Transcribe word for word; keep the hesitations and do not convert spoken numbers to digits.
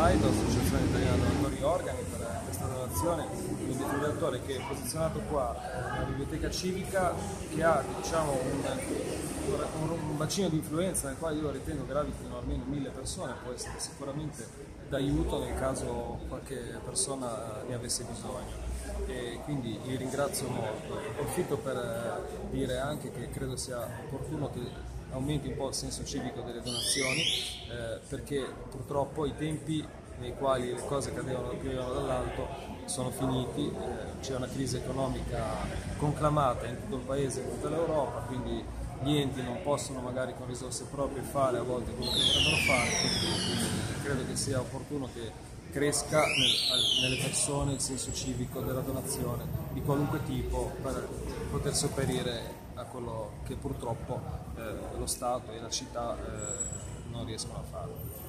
AIDO, Associazione Italiana Donatori Organi, per questa donazione di un defibrillatore che è posizionato qua nella biblioteca civica, che ha diciamo, un, un bacino di influenza nel quale io ritengo gravitino almeno mille persone, può essere sicuramente d'aiuto nel caso qualche persona ne avesse bisogno. E quindi li ringrazio molto. Approfitto per dire anche che credo sia opportuno che aumenti un po' il senso civico delle donazioni, eh, perché purtroppo i tempi nei quali le cose cadevano, piovevano dall'alto sono finiti, eh, c'è una crisi economica conclamata in tutto il paese, in tutta l'Europa, quindi gli enti non possono magari con risorse proprie fare a volte quello che dovrebbero fare, quindi credo che sia opportuno che cresca nel, nelle persone il senso civico della donazione di qualunque tipo per poter sopperire a quello che purtroppo eh, lo Stato e la città eh, non riescono a fare.